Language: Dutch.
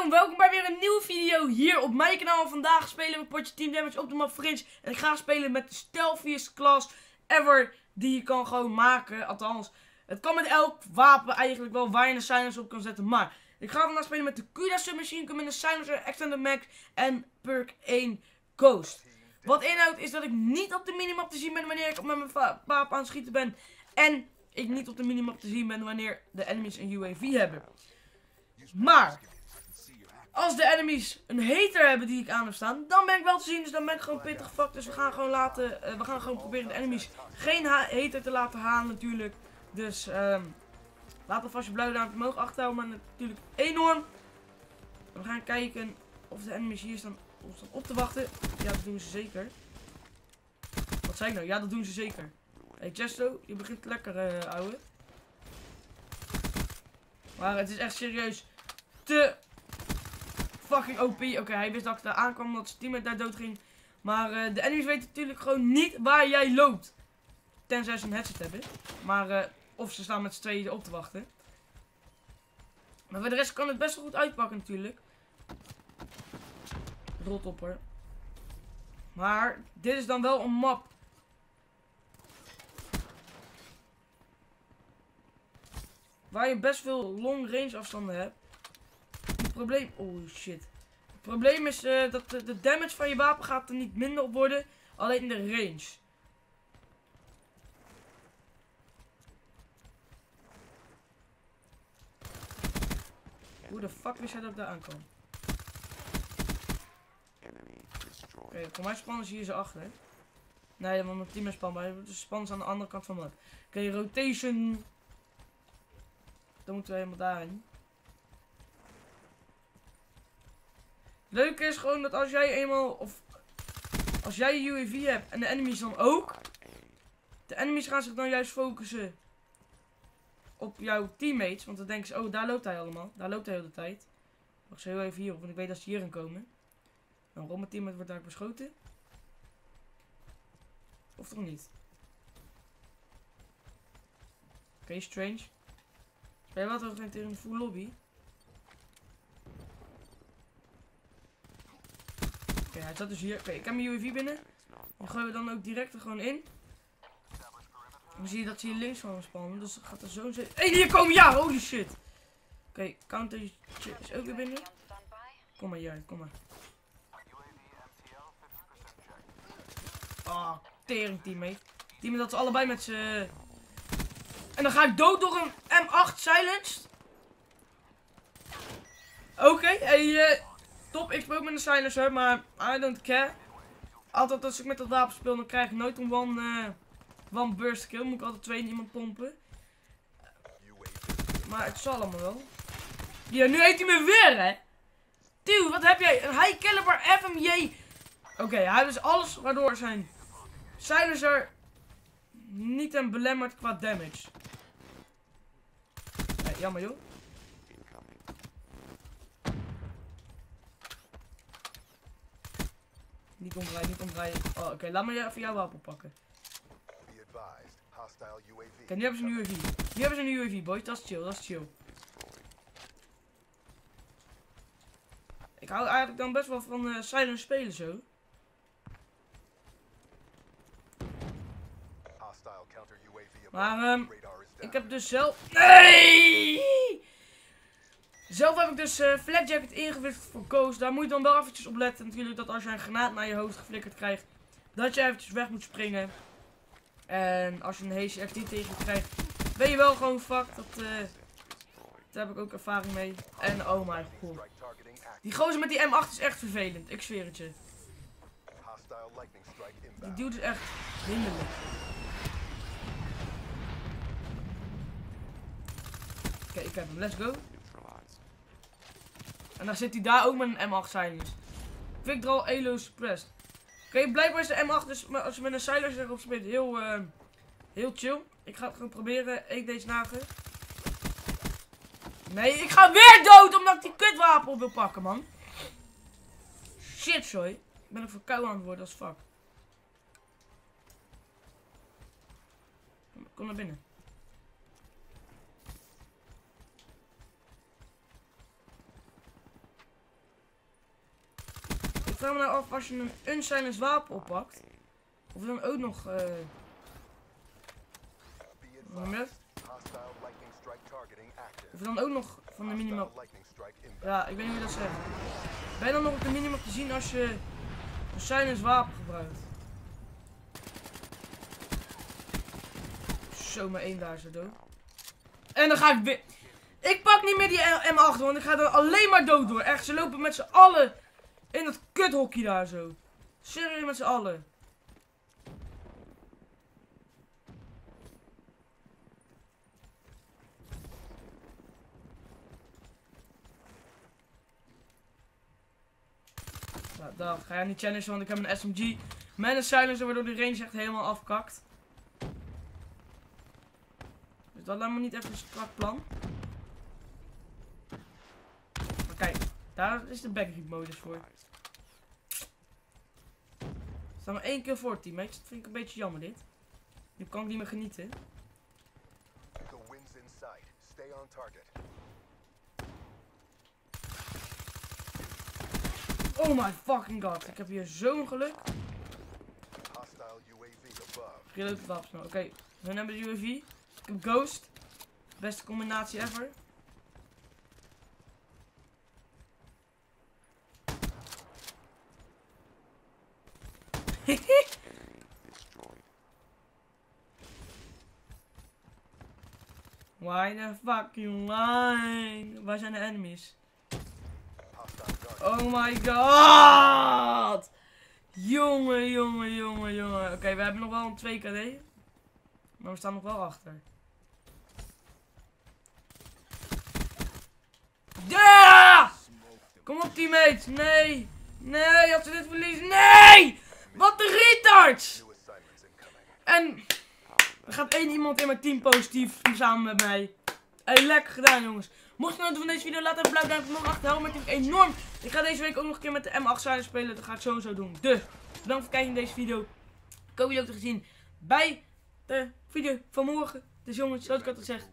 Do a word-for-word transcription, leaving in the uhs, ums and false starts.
Hallo en welkom bij weer een nieuwe video hier op mijn kanaal. Vandaag spelen we potje Team Damage op de map Fringe. En ik ga spelen met de stealthiest class ever die je kan gewoon maken. Althans, het kan met elk wapen eigenlijk wel waar je een silencer op kan zetten. Maar ik ga vandaag spelen met de Kuda Submachine Gun met een silencer, Extended Mag en perk één Ghost. Wat inhoudt is dat ik niet op de minimap te zien ben wanneer ik met mijn wapen aan het schieten ben. En ik niet op de minimap te zien ben wanneer de enemies een U A V hebben. Maar als de enemies een hater hebben die ik aan heb staan, dan ben ik wel te zien. Dus dan ben ik gewoon pittig fuck. Dus we gaan gewoon laten, uh, we gaan gewoon proberen de enemies geen hater te laten halen natuurlijk. Dus um, laat alvast je blauwe duimpje omhoog achterhouden, maar natuurlijk enorm. We gaan kijken of de enemies hier staan, of staan op te wachten. Ja, dat doen ze zeker. Wat zei ik nou? Ja, dat doen ze zeker. Hey Chesto, je begint lekker uh, ouwe. Maar het is echt serieus te fucking O P. Oké, okay, hij wist dat ik daar aankwam omdat zijn teammate daar dood ging. Maar uh, de enemies weten natuurlijk gewoon niet waar jij loopt. Tenzij ze een headset hebben. Maar, uh, of ze staan met z'n tweeën op te wachten. Maar voor de rest kan het best wel goed uitpakken natuurlijk. Rotopper. Maar dit is dan wel een map. Waar je best veel long range afstanden hebt. Het probleem... Oh shit. Het probleem is uh, dat de, de damage van je wapen gaat er niet minder op worden. Alleen de range. Hoe de fuck wist jij dat ik daar aankwam? Oké, okay, voor mij spannen ze hier zo achter. Nee, want mijn team is spanbaar. Dus spannen ze aan de andere kant van de map. Oké, okay, rotation. Dan moeten we helemaal daarin. Leuk is gewoon dat als jij eenmaal, of als jij een U A V hebt en de enemies dan ook. De enemies gaan zich dan juist focussen op jouw teammates. Want dan denken ze, oh daar loopt hij allemaal. Daar loopt hij de hele tijd. Wacht zo heel even hierop, want ik weet dat ze hierin komen. Nou, rond mijn teammate wordt daar beschoten. Of toch niet? Oké, okay, strange. Speel je wat ook in de full lobby? Oké, okay, hij zat dus hier. Oké, okay, ik heb mijn U A V binnen. Dan gooien we dan ook direct er gewoon in. Dan zie je dat ze hier links van me spannen. Dus gaat er zo zitten. Hé, hey, hier komen! Ja, holy shit! Oké, okay, counter is ook weer binnen. Kom maar hier, kom maar. Ah, oh, tering teammate. Teammate dat ze allebei met z'n... En dan ga ik dood door een M acht silenced. Oké, okay, hey, uh, top. Ik speel ook met een silencer, maar I don't care. Altijd als ik met dat wapen speel, dan krijg ik nooit een one, uh, one burst kill. Moet ik altijd twee in iemand pompen. Maar het zal allemaal wel. Ja, nu heeft hij me weer, hè. Dude, wat heb jij? Een high caliber F M J. Oké, okay, hij heeft dus alles waardoor zijn silencer niet hem belemmert qua damage. Nee, jammer joh. Niet omdraaien, niet omdraaien. Oh, oké, okay, laat me even jouw wapen pakken. Oké, okay, nu hebben ze een U A V. Nu hebben ze een U A V, boys. Dat is chill, dat is chill. Ik hou eigenlijk dan best wel van uh, silent spelen zo. Maar um, ik heb dus zelf... Nee! Zelf heb ik dus uh, Flak Jacket ingewisseld voor Ghost. Daar moet je dan wel eventjes op letten natuurlijk. Dat als je een granaat naar je hoofd geflikkerd krijgt. Dat je eventjes weg moet springen. En als je een H C F T tegen je krijgt. Ben je wel gewoon fucked. Dat, uh, daar heb ik ook ervaring mee. En oh my god. Die gozer met die M acht is echt vervelend. Ik zweer het je. Die dude is echt hinderlijk. Oké, okay, ik heb hem. Let's go. En dan zit hij daar ook met een M acht silence. Victral Elo suppressed. Oké, okay, blijkbaar is de M acht dus als je met een silencer erop speelt heel, uh, heel chill. Ik ga het gewoon proberen. Ik deze nagen. Nee, ik ga weer dood omdat ik die kutwapen op wil pakken, man. Shit, sorry. Ik ben ook verkouden aan het worden als fuck. Kom naar binnen. vraag me nou af als je een unsilenced wapen oppakt. Of je dan ook nog... Uh, hoe noem je het? Of je dan ook nog van de minimap... Ja, ik weet niet hoe je dat zegt. Ben je dan nog op de minimap te zien als je een silenced wapen gebruikt? Zo, maar één daar zo dood. En dan ga ik weer... Ik pak niet meer die M acht, want ik ga er alleen maar dood door. Echt, ze lopen met z'n allen in dat kuthokje daar zo. Serieus met z'n allen. Nou, dan ga je niet challengen, want ik heb een S M G met een silencer, waardoor de range echt helemaal afkakt. Dus dat lijkt me niet echt een strak plan. Maar kijk, daar is de backgrip modus voor. Er staat maar één keer voor, teammates. Dat vind ik een beetje jammer, dit. Nu kan ik niet meer genieten. Oh my fucking god, ik heb hier zo'n geluk. Reload het wapens nou. Oké, okay. We hebben de U A V. Ik heb Ghost. Beste combinatie ever. Why the fucking line? Waar zijn de enemies? Oh my god! Jongen, jongen, jongen, jongen. Oké, okay, we hebben nog wel een twee K D. Maar we staan nog wel achter. Ja! Kom op, teammates. Nee. Nee, als we dit verliezen. Nee! Wat de retards! En er gaat één iemand in mijn team positief samen met mij. Hey, lekker gedaan, jongens. Mocht je nou van deze video, laat even een blauw duimpje omhoog achter. Help me natuurlijk enorm. Ik ga deze week ook nog een keer met de M acht Silence spelen. Dat ga ik sowieso doen. Dus, bedankt voor het kijken in deze video. Ik hoop jullie ook te gezien bij de video van morgen. Dus jongens, zoals ik altijd zeg.